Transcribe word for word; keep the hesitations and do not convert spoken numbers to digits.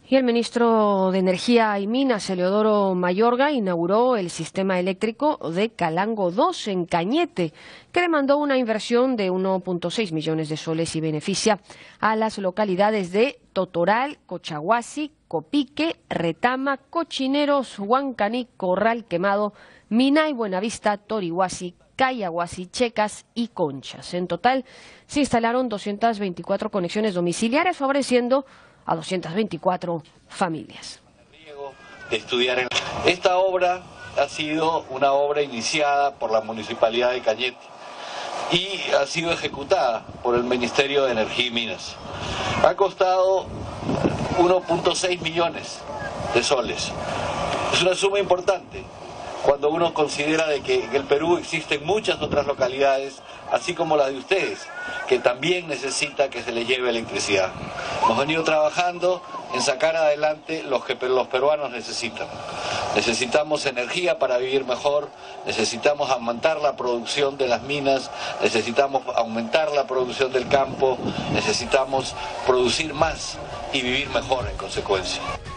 Y el ministro de Energía y Minas, Eleodoro Mayorga, inauguró el sistema eléctrico de Calango dos en Cañete, que demandó una inversión de uno punto seis millones de soles y beneficia a las localidades de Totoral, Cochahuasi, Copique, Retama, Cochineros, Huancaní, Corral Quemado, Minay, Buenavista, Torihuasi, Cayahuasi, Checas y Conchas. En total se instalaron doscientas veinticuatro conexiones domiciliarias, favoreciendo a doscientas veinticuatro familias. De estudiar en... Esta obra ha sido una obra iniciada por la Municipalidad de Cañete y ha sido ejecutada por el Ministerio de Energía y Minas. Ha costado uno punto seis millones de soles. Es una suma importante cuando uno considera de que en el Perú existen muchas otras localidades, así como las de ustedes, que también necesita que se les lleve electricidad. Hemos venido trabajando en sacar adelante lo que los peruanos necesitan. Necesitamos energía para vivir mejor, necesitamos aumentar la producción de las minas, necesitamos aumentar la producción del campo, necesitamos producir más y vivir mejor en consecuencia.